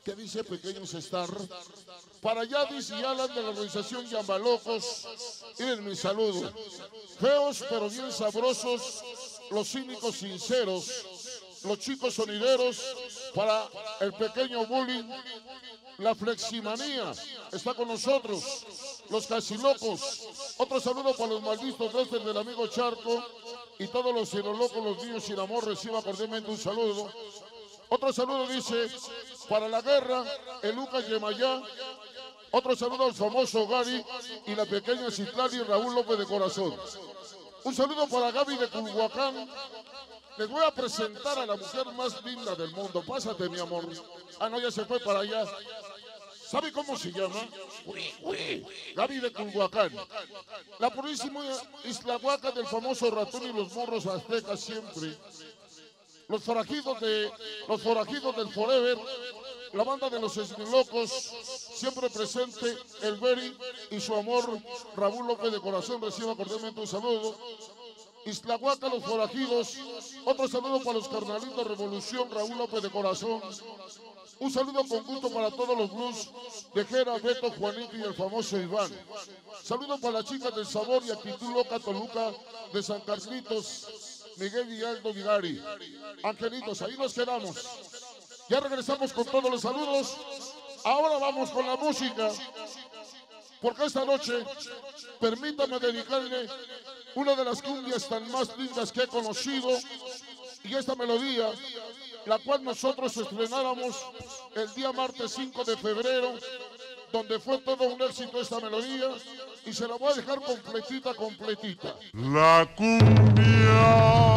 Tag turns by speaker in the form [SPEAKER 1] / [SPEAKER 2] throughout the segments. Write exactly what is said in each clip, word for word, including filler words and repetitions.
[SPEAKER 1] que dice Pequeños Star. Para allá dice Alan de la organización Yambalocos. Miren mi saludo. Feos pero bien sabrosos, los cínicos sinceros, los chicos sonideros, para el pequeño bullying, la fleximanía está con nosotros, los casi locos. Otro saludo para los malditos desde del amigo Charco y todos los locos, los niños sin amor, reciba cordialmente un saludo. Otro saludo dice para la guerra, el Lucas Yemayá. Otro saludo al famoso Gary y la pequeña Citlali y Raúl López de Corazón. Un saludo para Gaby de Culhuacán. Les voy a presentar a la mujer más linda del mundo. Pásate, mi amor. Ah, no, ya se fue para allá. ¿Sabe cómo se llama? Gaby de Culhuacán. La purísima Isla Huaca del famoso ratón y los morros aztecas siempre. Los forajidos de los forajidos del Forever, la banda de los Esmilocos, siempre presente, el Beri y su amor, Raúl López de Corazón, reciba cordialmente un saludo. Isla Huaca, los forajidos, otro saludo para los carnalitos Revolución, Raúl López de Corazón. Un saludo con gusto para todos los blues de Jera, Beto, Juanito y el famoso Iván. Saludo para las chicas del Sabor y Actitud Loca Toluca de San Carlitos, Miguel y Aldo Vigari. Angelitos, ahí nos quedamos. Ya regresamos con todos los saludos. Ahora vamos con la música, porque esta noche permítame dedicarle una de las cumbias tan más lindas que he conocido, y esta melodía, la cual nosotros estrenáramos el día martes cinco de febrero, donde fue todo un éxito esta melodía, y se la voy a dejar completita, completita.
[SPEAKER 2] La cumbia.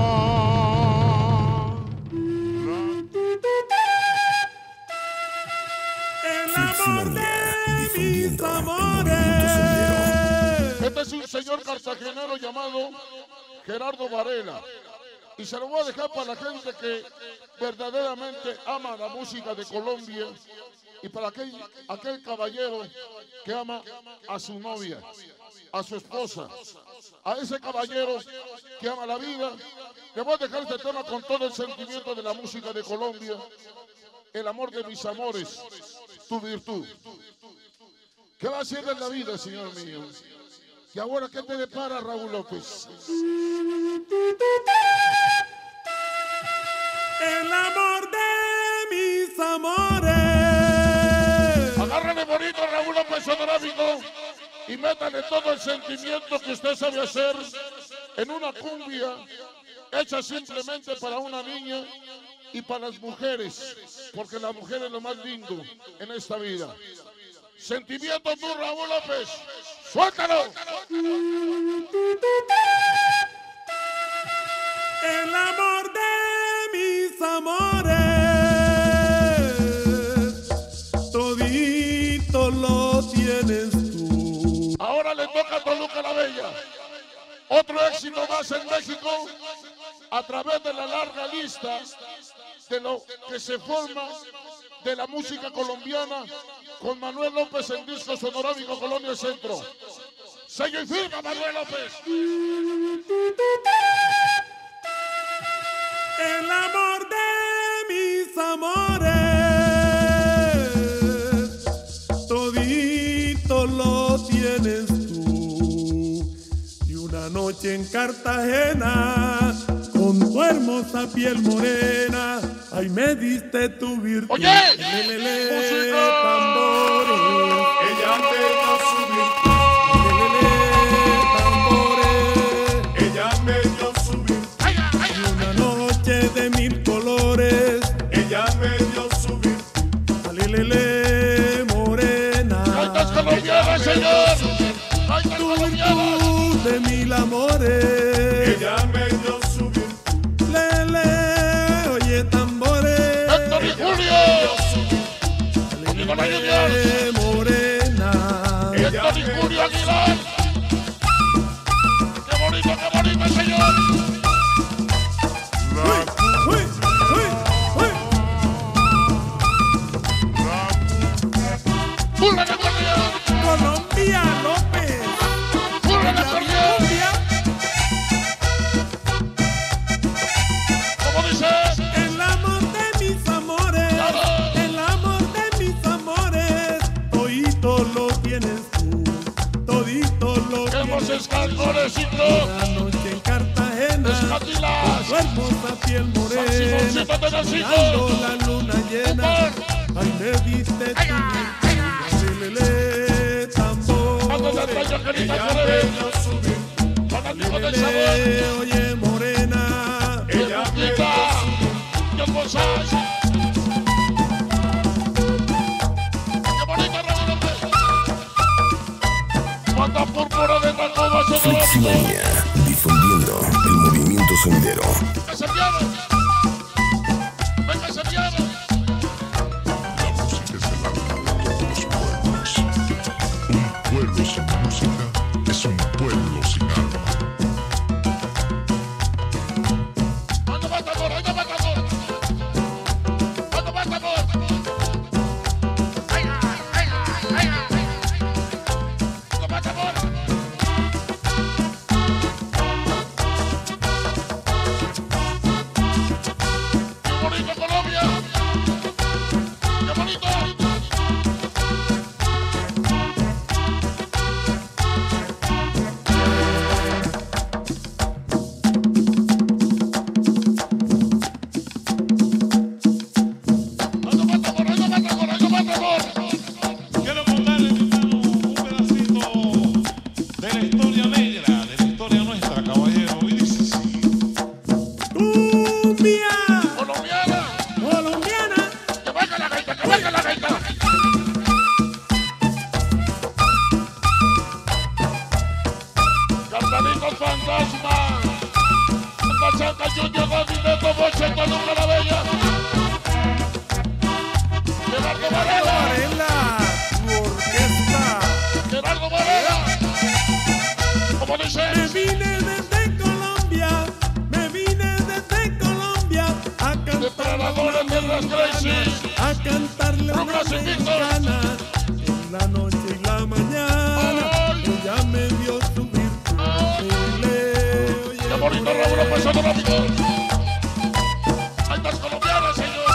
[SPEAKER 3] Mis amores.
[SPEAKER 1] Este es un señor cartagenero llamado Gerardo Varela, y se lo voy a dejar para la gente que verdaderamente ama la música de Colombia, y para aquel, aquel caballero que ama a su novia, a su esposa, a ese caballero que ama la vida. Le voy a dejar este tema con todo el sentimiento de la música de Colombia, el amor de mis amores, tu virtud. ¿Qué va a hacer en la vida, señor mío? ¿Y ahora qué te depara, Raúl López?
[SPEAKER 3] El amor de mis amores.
[SPEAKER 1] Agárrale bonito, Raúl López Sonoráfico, y métale todo el sentimiento que usted sabe hacer en una cumbia hecha simplemente para una niña y para las mujeres, porque la mujer es lo más lindo en esta vida. Sentimiento tú, Raúl López, suéltalo.
[SPEAKER 3] El amor de mis amores, todito lo tienes tú.
[SPEAKER 1] Ahora le toca a Toluca la Bella. Otro éxito más en México, a través de la larga lista de lo que se forma de la música colombiana, con Manuel López en disco Sonoráfico Colonia Centro. Sello y firma, Manuel López.
[SPEAKER 3] El amor de mis amores, todito lo tienes tú. Y una noche en Cartagena, con tu hermosa piel morena, ay, me diste tu virtud.
[SPEAKER 1] ¡Oye!
[SPEAKER 3] Lelele, tambores,
[SPEAKER 2] Ella me dio su virtud.
[SPEAKER 3] lelele, tambores.
[SPEAKER 2] Ella me dio su virtud.
[SPEAKER 3] Y una noche de mil colores,
[SPEAKER 2] Ella me dio su virtud.
[SPEAKER 3] lelele, morena.
[SPEAKER 1] ¡Cantas colombiana, señor! ¡Cantas
[SPEAKER 3] Tu
[SPEAKER 1] colombiana!
[SPEAKER 3] virtud de mil amores.
[SPEAKER 2] Ella me dio su virtud.
[SPEAKER 3] Lele, oye tambores.
[SPEAKER 1] ¡Héctor y Julio! ¡Conmigo la Junior!
[SPEAKER 3] Lele, morena.
[SPEAKER 1] ¡Héctor y Julio Aguilar! ¡Qué bonito, qué bonito, señor!
[SPEAKER 3] Uy, uy, uy.
[SPEAKER 1] ¡Burla de acordeón!
[SPEAKER 3] Colombia López.
[SPEAKER 1] ¡Burla de acordeón!
[SPEAKER 3] Colombia.
[SPEAKER 1] ¿Cómo dice?
[SPEAKER 3] El amor de mis amores.
[SPEAKER 1] Claro.
[SPEAKER 3] El amor de
[SPEAKER 1] Padrecito.
[SPEAKER 3] Una noche en Cartagena,
[SPEAKER 1] Escatilas.
[SPEAKER 3] con tu hermosa piel morena,
[SPEAKER 1] Simoncito Tenacito.
[SPEAKER 3] mirando la luna llena.
[SPEAKER 1] Cooper.
[SPEAKER 3] Ay, me diste tu virtud, lele, tambores.
[SPEAKER 1] Cuando te traigo que ni te
[SPEAKER 2] Ella
[SPEAKER 1] atreves.
[SPEAKER 2] me dio su virtud.
[SPEAKER 1] Fanático del sabor.
[SPEAKER 3] Lele, oye, morena,
[SPEAKER 2] Ella me dio
[SPEAKER 1] Quita.
[SPEAKER 2] su virtud.
[SPEAKER 1] John González. Qué bonito, Raúl López. Cuánta púrpura de Tacoba se
[SPEAKER 4] Fleximania, difundiendo el movimiento sonidero.
[SPEAKER 1] ¡Que se pierda! ¡Venga, se pierda!
[SPEAKER 5] La música es el alma de todos los pueblos. Un pueblo sin música es un pueblo sin alma.
[SPEAKER 1] ¿Cuándo va tambor? ¿Cuándo va tambor? ¿Cuándo va tambor? ¡Venga, venga, venga! ¿Cuándo va tambor? ¡Qué bonito Colombia! ¡Qué bonito! ¿Cuándo va tambor? ¿Cuándo va tambor? ¿Cuándo va tambor?
[SPEAKER 6] Quiero contarle, mi hermano, un pedacito de la historia negra, de la historia nuestra, caballero. Y dice así.
[SPEAKER 3] cumbia
[SPEAKER 1] Colombiana,
[SPEAKER 3] colombiana.
[SPEAKER 1] que venga la gaita, que venga la gaita. Cartalitos fantasma, Pachaca, Junior, Gabinete, Bocheto, Luca la Bella. Gerardo Varela,
[SPEAKER 3] Varela, tu orquesta.
[SPEAKER 1] Gerardo Varela. Como dice,
[SPEAKER 3] Me vine desde Colombia, me vine desde Colombia a cantarle
[SPEAKER 1] Depredadores
[SPEAKER 3] una
[SPEAKER 1] de las Gracie.
[SPEAKER 3] mexicana, a cantarle una
[SPEAKER 1] Lucas y Víctor.
[SPEAKER 3] mexicana. En la noche y la mañana,
[SPEAKER 1] Ay.
[SPEAKER 3] ella me dio su virtud. Lele, oye,
[SPEAKER 1] qué bonito Raúl López Sonómico. Hay más colombianas, señor.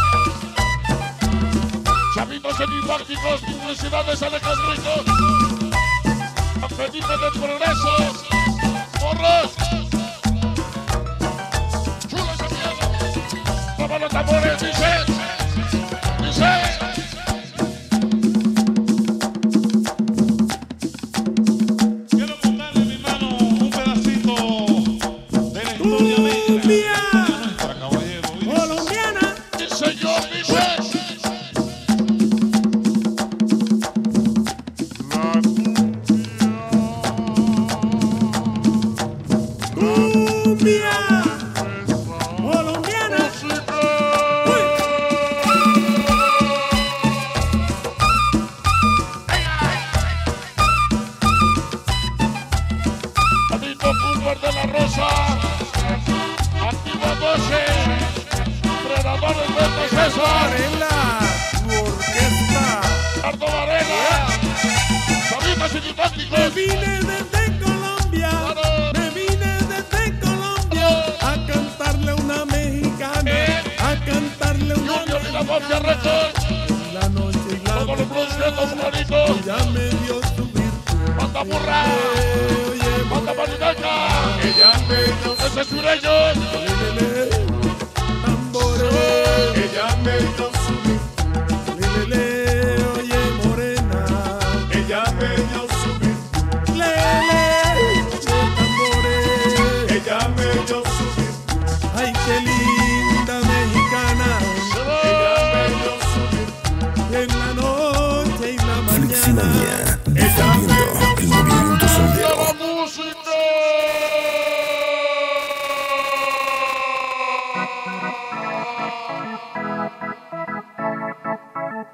[SPEAKER 1] Chavitos enigmáticos, publicidades Alejandritos. San Felipe del Progreso. Morros. Chulos de miedo. Toma los tambores, dice. Dice.
[SPEAKER 6] Quiero contarle, mi hermano, un pedacito de la historia negra, de la
[SPEAKER 3] Cumbia.
[SPEAKER 6] historia nuestra, caballero. Y dice así.
[SPEAKER 3] colombiana.
[SPEAKER 1] Sí, señor, dice.
[SPEAKER 3] Cumbia colombiana. Uy.
[SPEAKER 1] Adito Cooper de la Rosa. Activa doce. Predadores de César.
[SPEAKER 3] Varela, tu orquesta.
[SPEAKER 1] Ardo Varela. Chavitos
[SPEAKER 3] Me
[SPEAKER 1] enigmáticos.
[SPEAKER 3] vine desde Colombia, me vine desde Colombia a cantarle una mexicana, a cantarle una
[SPEAKER 1] Junior y la Mafia
[SPEAKER 3] mexicana.
[SPEAKER 1] Records.
[SPEAKER 3] En la noche y la
[SPEAKER 1] Todos los blues quietos,
[SPEAKER 3] mañana,
[SPEAKER 1] Juanito.
[SPEAKER 3] ella me dio su virtud.
[SPEAKER 1] Banda Burra.
[SPEAKER 3] Oye,
[SPEAKER 1] Banda Marinaca.
[SPEAKER 2] Ella me dio su
[SPEAKER 1] Ese es Sureños.
[SPEAKER 3] lelele, tambores,
[SPEAKER 2] Ella me dio su virtud.
[SPEAKER 3] lelele, oye, morena,
[SPEAKER 2] Ella me dio su virtud.
[SPEAKER 3] lelele, tambores.
[SPEAKER 2] Ella me dio su virtud.
[SPEAKER 3] Ay, qué linda mexicana.
[SPEAKER 1] Se
[SPEAKER 2] Ella me
[SPEAKER 1] va.
[SPEAKER 2] dio su virtud.
[SPEAKER 3] En la